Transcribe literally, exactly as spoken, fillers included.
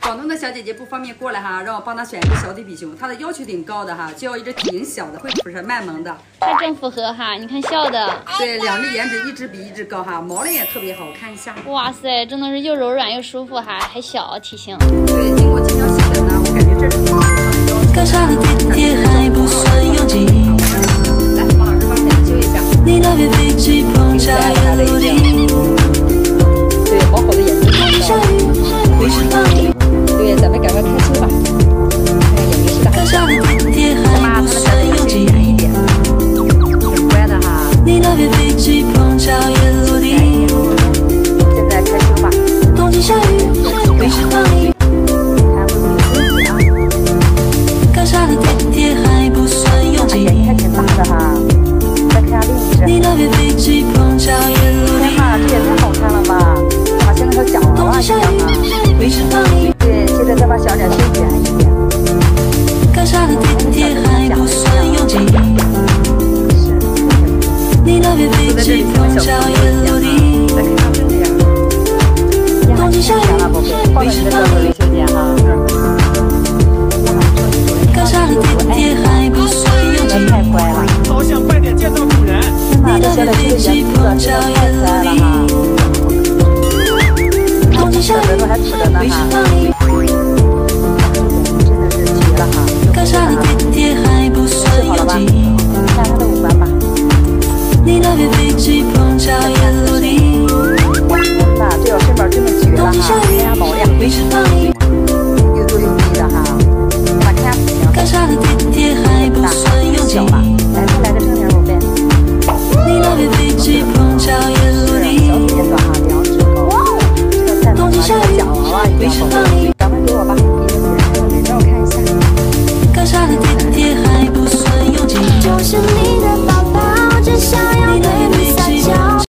广东的小姐姐不方便过来哈，让我帮她选一个小腿比熊，她的要求挺高的哈，就要一只挺小的，会吐出卖萌的， 还真符合哈。你看笑的， 对，两只颜值一只比一只高哈，毛领也特别好，我看一下。 哇塞，真的是又柔软又舒服哈，还小体型。 对，经过精挑细选呢，我感觉这是刚下的地铁还不算拥挤。 来，王老师帮你揪一下。 你那边飞机碰巧也落地。 对，好好的眼睛。对，咱们赶快开车吧。哎，眼睛是大。 刚下的地铁还不算拥挤。 挺乖的哈。 你那边飞机碰巧也落地。 现在开车吧。 东京下雨，北是放雨。刚下的地铁还不算拥挤。 眼睛还挺大的哈。再看下另一只。 你那边飞机碰巧也落地。 天呐，这也太好看了吧！好像和小娃娃一样啊。对，接着再把小脸伸圆一点。 刚下的地铁还不算拥挤。你那边飞机碰巧也落地。 再看上这样。 东京下雨， 放在你的这个维修间哈。 刚下的地铁还不算拥挤。 太乖了。 好想快点见到主人。 天呐，这小脸修剪出的真的太可爱了哈。这舌头还吐着呢哈。真的是绝了哈。 刚下的地铁还不算拥挤。 看它的五官吧。 你那边飞机碰巧也落地。 天呐，这要身板真的绝了哈，看下毛量。